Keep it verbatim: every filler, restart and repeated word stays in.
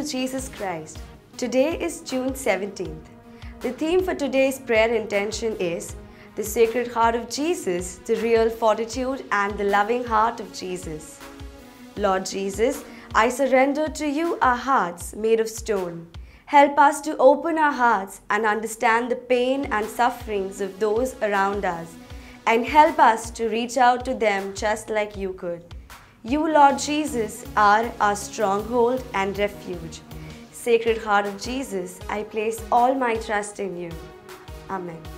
Jesus Christ. Today is June seventeenth. The theme for today's prayer intention is the Sacred Heart of Jesus, the real fortitude and the loving heart of Jesus. Lord Jesus, I surrender to you our hearts made of stone. Help us to open our hearts and understand the pain and sufferings of those around us, and help us to reach out to them just like you could. You, Lord Jesus, are our stronghold and refuge. Sacred Heart of Jesus, I place all my trust in you. Amen.